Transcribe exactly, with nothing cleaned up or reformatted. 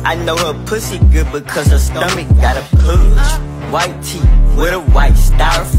I know her pussy good because her stomach got a pudge. White tee with a white styrofoam